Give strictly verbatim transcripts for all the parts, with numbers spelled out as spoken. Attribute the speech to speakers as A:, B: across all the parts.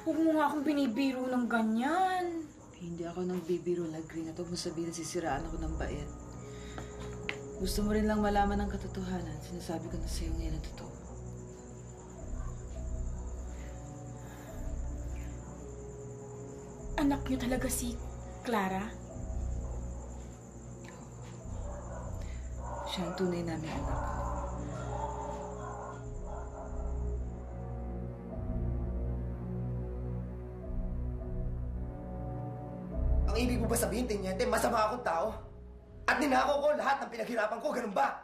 A: Huwag mo nga akong binibiro ng ganyan.
B: Hindi ako nang bibiro, Lagreen. At huwag mo sabihin na sisiraan ako ng bait. Gusto mo rin lang malaman ng katotohanan. Sinasabi ko na sa'yo ngayon ang totoo.
A: Anak niyo talaga si Clara?
B: Siya ang tunay namin anak.
C: Ang ibig mo ba sabihin, Teniente, masama akong tao? At ninakaw ko lahat ng pinaghirapan ko, ganun ba?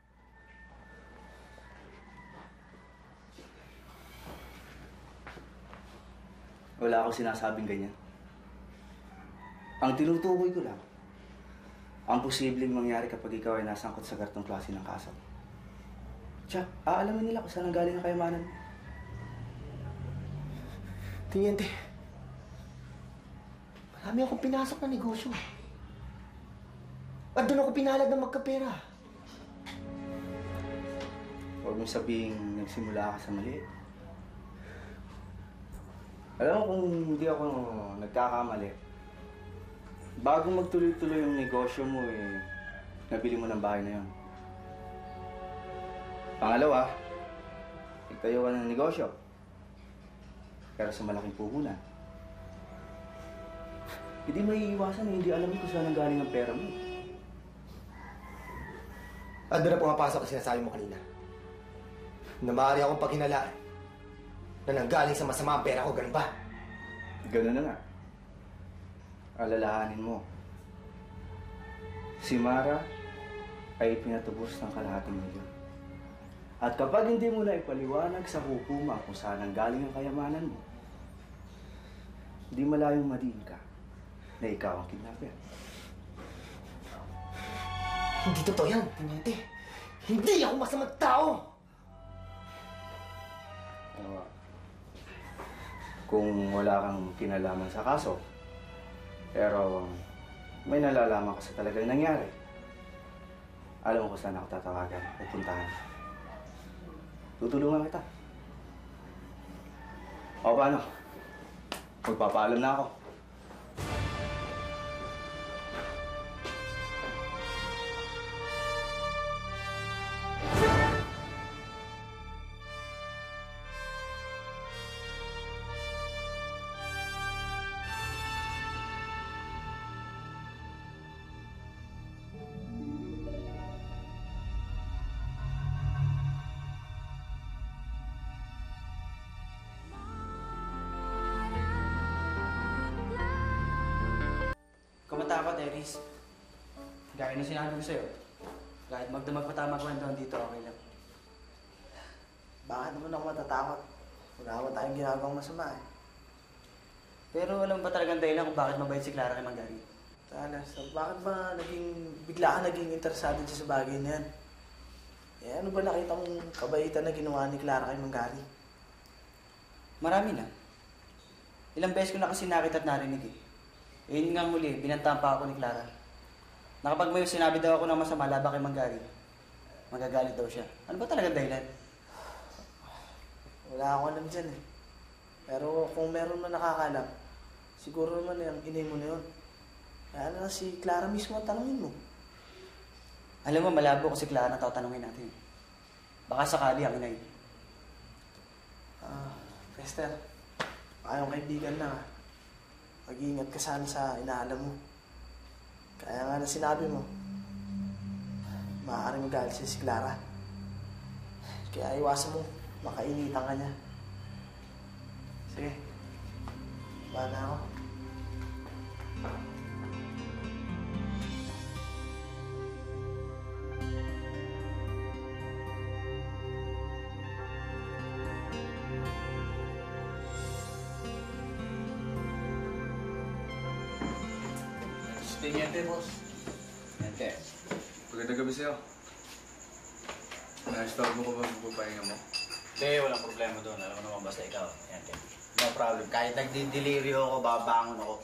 D: Wala akong sinasabing ganyan. Ang tinutukoy ko lang, ang posibleng mangyari kapag ikaw ay nasangkot sa ganitong klase ng kaso. Tiyak, aalamin nila kung saan ang galing ang kayamanan.
C: Teniente, marami akong pinasok na negosyo. At doon ako pinalad ng magkapera.
D: Huwag mong sabihing nagsimula ka sa mali. Alam mo kung hindi ako nagkakamali, bago magtuloy-tuloy yung negosyo mo, eh, nabili mo ng bahay na yun. Pangalawa, itayo ka ng negosyo. Pero sa malaking puhunan. Hindi maiiwasan na hindi alam mo kung saan ang galing ang pera mo.
C: At doon na pumapasok ang sinasabi mo kanina. Na maaari akong pagkinalaan na nanggaling sa masama ang pera ko, ganun ba?
D: Ganun na nga. Alalahanin mo. Si Mara ay pinatubos ng kalahating milyon. At kapag hindi mo na ipaliwanag sa hukuma kung saan ang galing ang kayamanan mo, di malayong madiin ka na ikaw ang kidnapper.
C: Hindi totoo yan, Teniente. Hindi ako masamang tao!
D: Uh, kung wala kang kinalaman sa kaso, pero may nalalaman ka sa talagang nangyari, alam mo kung saan ako tatawagan at puntahan. Tutulungan kita. O paano? Magpapaalam na ako.
E: Kumatakot, Eris. Gaya na sinabi ko sa'yo. Kahit magdamag pa tama kwentuhan dito, okay lang.
F: Bakit naman ako matatakot? Wala naman tayong ginagawang masama eh.
E: Pero alam ba talagang dahilan kung bakit mabait si Clara kay Manggari?
F: Talas, so bakit ba naging, bigla ka naging interesado dyan sa bagay na yan? Eh, ano ba nakita mong kabaitan na ginawa ni Clara kay Manggari?
E: Marami na. Ilang beses ko na kasi nakita at narinig eh. Eh, yun nga muli, binantahan pa ako ni Clara. Na kapag may sinabi daw ako ng masama laban kay Manggari, magagalit daw siya. Ano ba talagang dahilan?
F: Wala akong alam dyan eh. Pero kung meron man nakakalam, siguro naman yung inay mo na yun. Kaya na si Clara mismo ang tanongin mo.
E: Alam mo, malabo ko si Clara na tatanungin natin. Baka sakali ang inay.
F: Ah, Fester, baka yung kaibigan na ha. Mag-iingat ka sana sa inaalam mo. Kaya nga na sinabi mo, maaaring magalit siya si Clara. Kaya iwasan mo, makainitan ka niya. Sige, baka na ako.
G: Teniente, boss.
D: Teniente.
G: Magandang gabi sa'yo. Na-start mo ko ba magpapahinga mo?
H: Hindi, walang problema doon. Alam mo naman basta ikaw. Teniente. No problem. Kahit nagdi-delirio ako, babangon ako.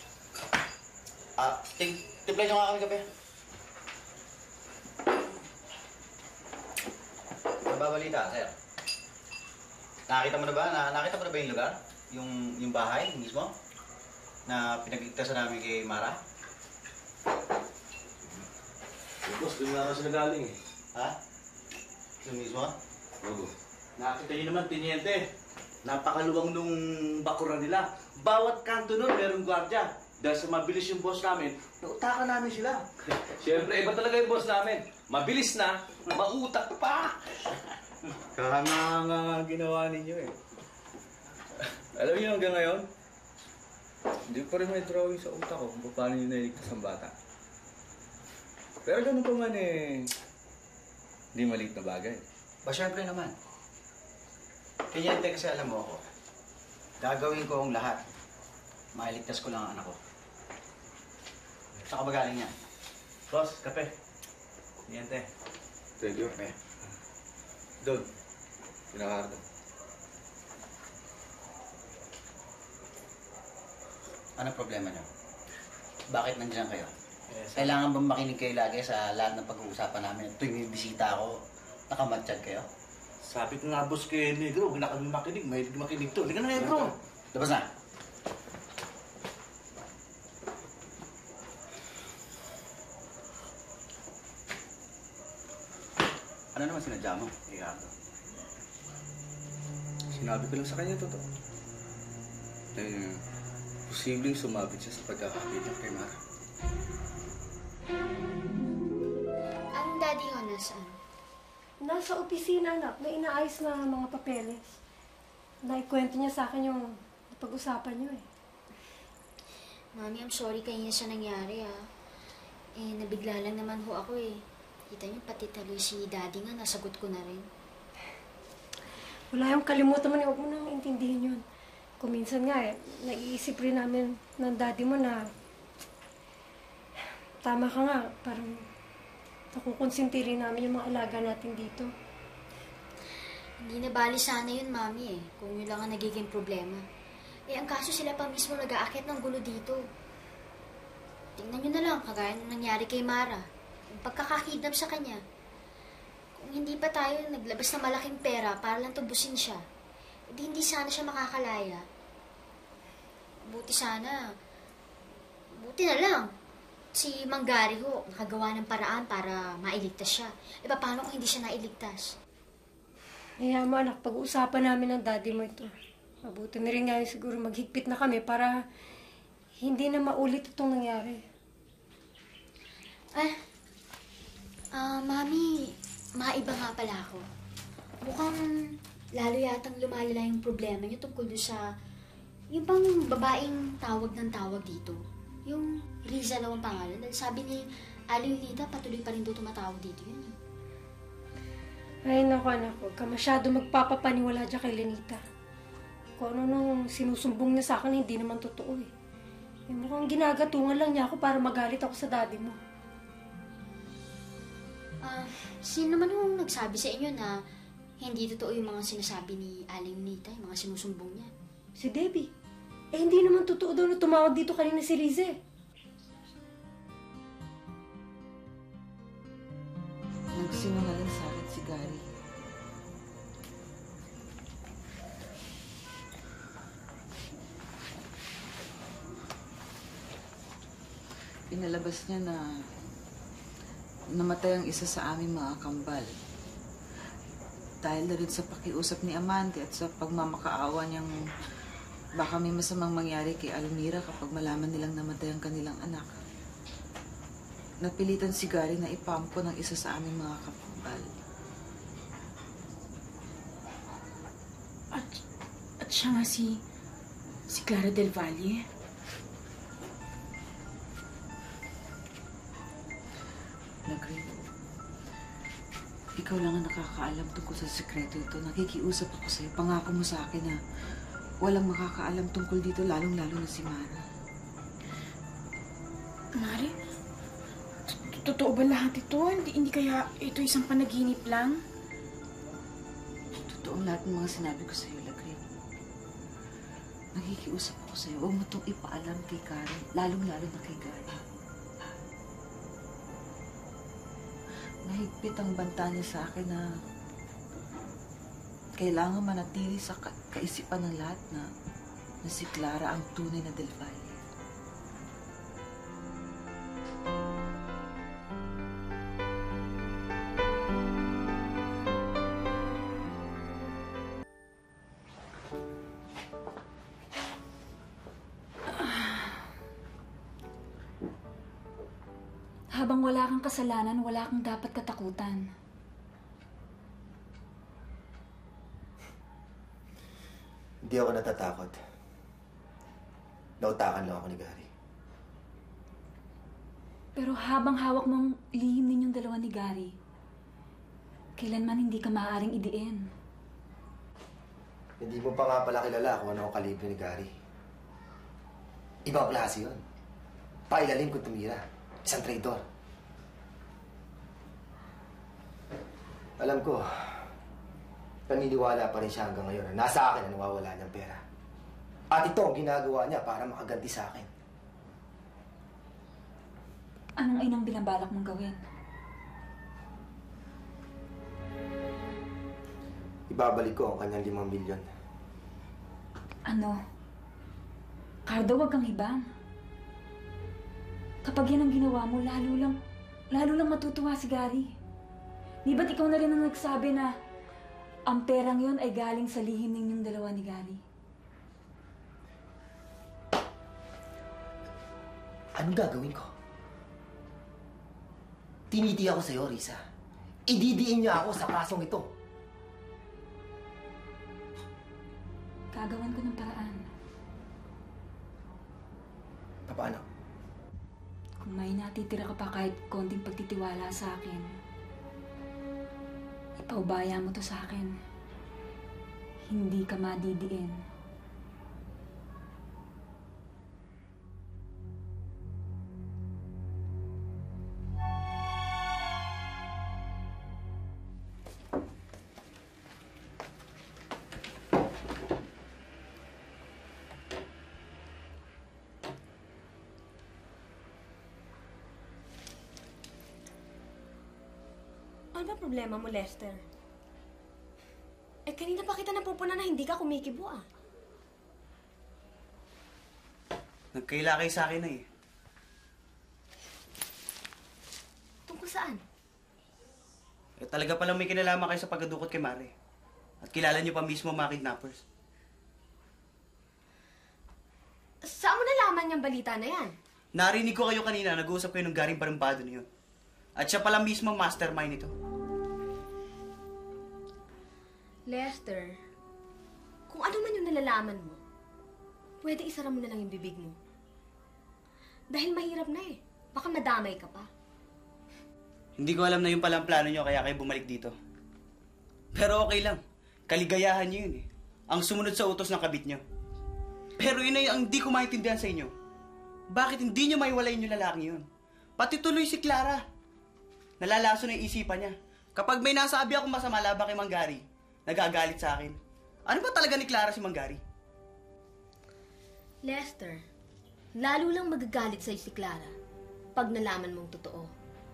H: Ah, ting timpla nyo nga kami gabi. Ano ba balita, sir? Nakita mo na ba? Na nakita mo na ba yung lugar? Yung, yung bahay mismo? Na pinagligtasan namin kay Mara?
D: Boss, doon nga kasi nagaling eh.
H: Ha? Yung mismo?
D: Oo.
I: Nakita niyo naman, Tiniente. Napakaluwang nung bakuran nila. Bawat kanto nun, merong gwardya. Dahil sa mabilis yung boss namin, nautakan namin sila.
D: Siyempre, iba talaga yung boss namin. Mabilis na, mautak pa.
I: Kaya nga ginawa ninyo eh.
D: Alam niyo hanggang ngayon, hindi pa rin may drawing sa utak ko kung paano nyo nailigtas ang bata. Pero ganun pa man eh, hindi maliit na bagay.
H: Ba, syempre naman. Tiniente kasi alam mo ako, gagawin ko ang lahat. Mailigtas ko lang ang anak ko. Saan ka ba galing yan?
I: Boss, kape. Tiniente.
D: Thank you.
H: Kape.
D: Doon, pinakarga.
H: Ano problema niyo? Bakit nandiyan kayo?
I: Yes.
H: Kailangan bang makinig kayo lagi sa lahat ng pag-uusapan namin? Tuwing may bisita ako, nakamatsyag kayo?
I: Sabi ko nga, boss, kay Negro, huwag na kami makinig. Mahilig makinig to. Halika na, Negro.
H: Labas na! Ano naman sinadya mo, Ricardo?
D: Sinabi ko lang sa kanya totoo. Eh, posibleng sumabit siya sa pagkakakita kay Mara.
J: Ang daddy ko nasaan?
K: Nasa opisina, anak. May inaayos na mga papeles. Naikwento niya sa akin yung pag-usapan niyo eh.
J: Mami, I'm sorry kanina sa nangyari ah. Eh, nabigla lang naman ho ako eh. Kita niyo, pati talo si daddy nga, nasagot ko na rin.
K: Wala yung kalimutan mo, huwag mo nang intindihin yun. Kung minsan nga eh, naiisip rin namin ng daddy mo na tama ka nga, parang nakukonsinti rin namin yung mga alaga natin dito.
J: Hindi na bali sana yun, Mami eh, kung yun lang ang nagiging problema. Eh, ang kaso sila pa mismo nag-aakyat ng gulo dito. Tingnan nyo na lang, kagaya ng nangyari kay Mara. Yung pagkakakidnap sa kanya. Kung hindi pa tayo naglabas ng malaking pera para lang tubusin siya, hindi, hindi sana siya makakalaya. Buti sana, buti na lang. Si Manggari ho, nakagawa ng paraan para mailigtas siya. E paano kung hindi siya nailigtas?
K: Kaya mo anak, pag-uusapan namin ng daddy mo ito. Mabuti na rin nga yun siguro maghigpit na kami para hindi na maulit itong nangyari.
J: Eh, ah, Mami, maiba nga pala ako. Mukhang lalo yatang lumalala yung problema niyo tungkol doon sa yung bang babaeng tawag ng tawag dito. Yung Riza lang ang pangalan. Dahil sabi ni Aling Lita, patuloy pa rin doon tumatawag dito yun.
K: Ay, naku anak, huwag ka masyado magpapapaniwala dyan kay Lenita. Kung ano nung sinusumbong niya sa akin, hindi naman totoo eh. Eh, mukhang ginagatungan lang niya ako para magalit ako sa daddy mo.
J: Ah, sino naman yung nagsabi sa inyo na hindi totoo yung mga sinasabi ni Aling Nita, yung mga sinusumbong niya?
K: Si Debbie. Eh, hindi naman totoo daw na tumawag dito kanina si Rize.
B: Nagsinungaling sa akin si Gary. Pinalabas niya na namatay ang isa sa aming mga kambal. Dahil na rin sa pakiusap ni Amante at sa pagmamakaawa niyang baka may masamang mangyari kay Almira kapag malaman nilang namatay ang kanilang anak. Napilitan si Gary na ipampo ng isa sa aming mga kapambal.
A: At, at siya nga si, si Clara Del Valle.
B: Lagrin, ikaw lang ang nakakaalam tungkol sa sekreto ito. Nakikiusap ako sa'yo. Pangako mo sa akin na walang makakaalam tungkol dito, lalong-lalo na si Mara.
A: Mari, totoo ba lahat ito? Hindi, hindi kaya ito isang panaginip lang?
B: Totoo ang lahat ng mga sinabi ko sa'yo, Lagrin. Nakikiusap ako sa'yo. Huwag mo itong ipaalam kay Karen, lalong-lalo na kay Gary. Mahigpit ang banta niya sa akin na kailangan manatili sa ka kaisipan ng lahat na na si Clara ang tunay na Del Valle.
L: Habang wala kang kasalanan, wala kang dapat katakutan.
C: Hindi ako natatakot. Nautakan lang ako ni Gary.
L: Pero habang hawak mong lihim ninyong dalawa ni Gary, kailanman hindi ka maaaring idiin.
C: Hindi mo pa nga pala kilala kung ano ang kalibre ni Gary. Ibang klase yun. Pailalim kung tumira. Isang traitor. Alam ko, naniniwala pa rin siya hanggang ngayon na nasa akin na nawawala niyang pera. At ito ang ginagawa niya para makaganti sa akin.
L: Anong inang binabalak mong gawin?
C: Ibabalik ko ang kanyang limang milyon.
L: Ano? Cardo, wag kang hibang. Kapag yan ang ginawa mo, lalo lang, lalo lang matutuwa si Gary. Di ba't ikaw na rin ang nagsabi na ang perang yon ay galing sa lihim ninyong dalawa ni Gary?
C: Anong gagawin ko? Tiniti ako sa'yo, Risa. Ididiin niya ako sa kasong ito.
L: Gagawan ko ng paraan.
C: Paano?
L: Kung may natitira ka pa kahit konting pagtitiwala sa akin, ipaubaya mo to sa akin. Hindi ka madidiin.
K: Ano ba problema mo, Lester? Eh, kanina pa kita napupuna na hindi ka kumikibo, ah.
E: Nagkaila kayo sa akin na eh.
K: Tungkol saan?
E: Eh, talaga palang may kinalaman kayo sa pagdudukot kay Mare. At kilala niyo pa mismo mga kidnappers.
K: Saan mo nalaman yung balita na yan?
E: Narinig ko kayo kanina, nag-uusap kayo ng garing barambado niyo. At siya pala mismo ang mastermind nito.
K: Lester, kung ano man yung nalalaman mo, pwede isara mo na lang yung bibig mo. Dahil mahirap na eh. Baka madamay ka pa.
E: Hindi ko alam na yung palang plano niyo kaya kayo bumalik dito. Pero okay lang. Kaligayahan niyo yun eh. Ang sumunod sa utos ng kabit niyo. Pero yun ay ang hindi ko maintindihan sa inyo. Bakit hindi niyo maiwalayin yung lalaking yun? Pati tuloy si Clara. Nalalaso na yung isipan niya. Kapag may nasabi akong masama laban kay Mang Gary, nagagalit sa akin. Ano ba talaga ni Clara si Mang Gary?
K: Lester, lalo lang magagalit sa'yo si Clara pag nalaman mong totoo.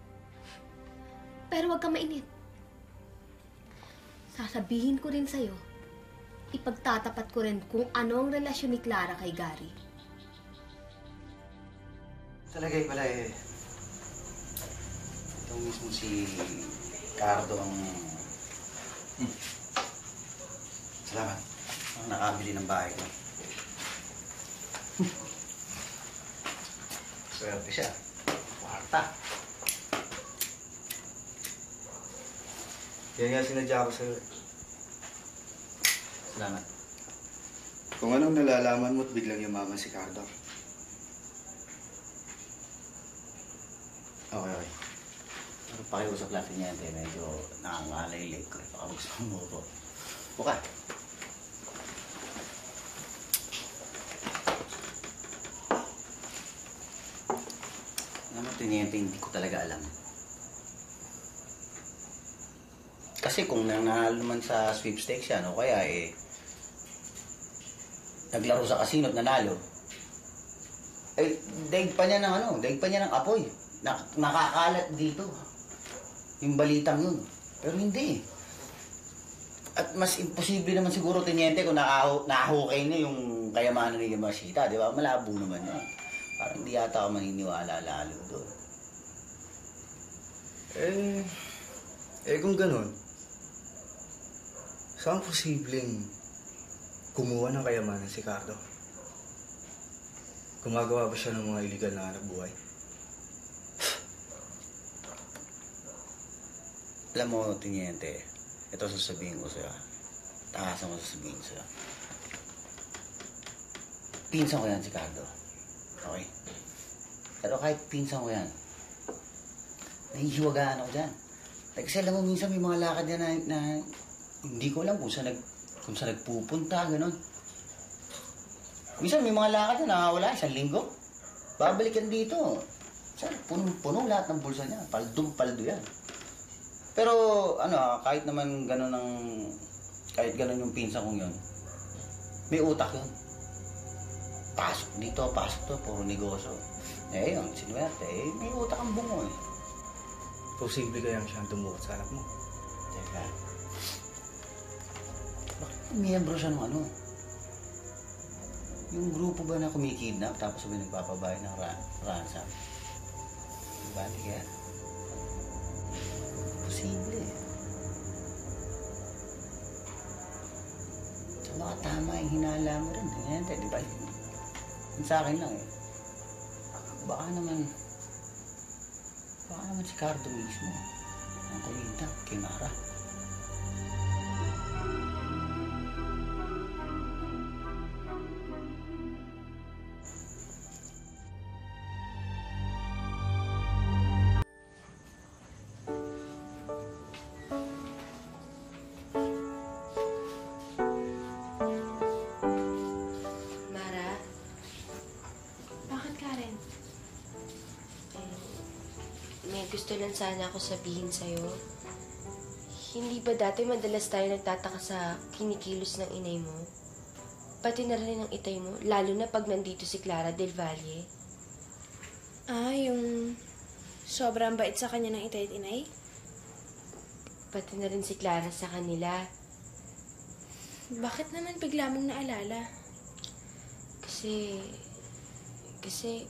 K: Pero huwag ka mainit. Sasabihin ko rin sa'yo, ipagtatapat ko rin kung ano ang relasyon ni Clara kay Gary.
H: Talagay pala eh. Ito mismo si Cardo ang... Hmm. Salamat. Ang nakabili ng bahay ko. Swerte siya. Kwarta.
D: Kaya nga sinadya ko sa'yo.
H: Salamat.
D: Kung anong nalalaman mo't biglang yumaman si Cardo.
H: Okay, okay. Pero pakiusap lang niya, medyo nangangalay late ko. Baka gusto mo ko. Buka. Alam mo, Tiniente, hindi ko talaga alam. Kasi kung nanalo man sa sweepstakes yan, o kaya eh, naglaro sa casino at nanalo, eh, daig pa niya ng ano, daig pa niya ng apoy. Na, nakakalat dito. Yung balitang yun. Pero hindi eh. At mas imposible naman siguro, Tiniente, kung nakahukay niya yung yung kayamanan ni Yamashita, di ba? Malabo naman yun. Parang hindi yata ako maniniwala lalo doon.
D: Eh, eh kung ganun, saan posibleng kumuha ng kayamanan si Cardo? Gumagawa ba siya ng mga illegal na hanap buhay?
H: Alam mo, Tiniente, ito sasabihin ko sa'yo. Takasan ko sasabihin sa'yo. Pinsan ko yan si Cardo. Okay? Pero kahit pinsan ko yan, nahihiwagaan ako dyan. Like, kasi alam mo, minsan may mga lakad yan na, na hindi ko alam kung saan, nag, kung saan nagpupunta, gano'n. Minsan may mga lakad yan na wala, isang linggo. Babalik yan dito. Saan, punong-puno lahat ng bulsa niya. Paldong-paldo yan. Pero, ano, kahit naman gano'n ang, kahit gano'n yung pinsan kong yun, may utak yun. Pasok dito, pasok to, puro negosyo. Eh, yun, sinuwerte, eh, may utak ang bungo eh.
D: Posible kayang siyang tumukot sa anak mo?
H: Teka. Bakit miyembro siya ng ano? Yung grupo ba na kumikidnap tapos sabi nagpapabayad ng ran ransom? Diba? Hindi kaya? Posible eh. So, baka tama yung hinala mo rin. Hindi, di ba? Yung sa akin lang eh. Baka naman, baka naman si Cardo mismo. Ang kulinta, kay Mara.
M: Gusto lang sana ako sabihin sa'yo. Hindi ba dati madalas tayo nagtataka sa kinikilos ng inay mo? Pati na rin ng itay mo, lalo na pag nandito si Clara Del Valle.
A: Ah, yung sobrang bait sa kanya ng itay at inay?
M: Pati na rin si Clara sa kanila.
A: Bakit naman bigla mong naalala?
M: Kasi... Kasi...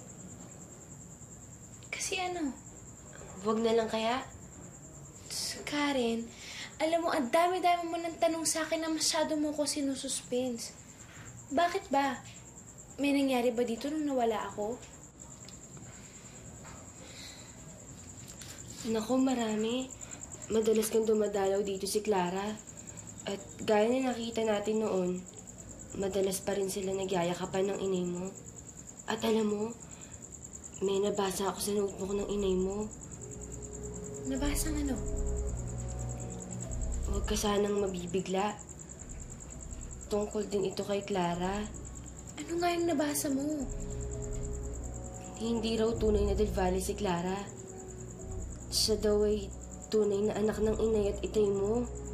A: Kasi ano?
M: Huwag na lang kaya?
A: Karen, alam mo, ang dami-dami mo ng tanong sa akin na masyado mo ko sinususpense. Bakit ba? May nangyari ba dito nung nawala ako?
M: Naku, marami. Madalas kang dumadalaw dito si Clara. At gaya na nakita natin noon, madalas pa rin sila nagyayakapan ng inay mo. At alam mo, may nabasa ako sa notebook ng inay mo.
A: Nabasa ng ano?
M: Huwag ka sanang mabibigla. Tungkol din ito kay Clara.
A: Ano nga yung nabasa mo?
M: Hindi raw tunay na Del Valle si Clara. Siya daw ay tunay na anak ng inay at itay mo.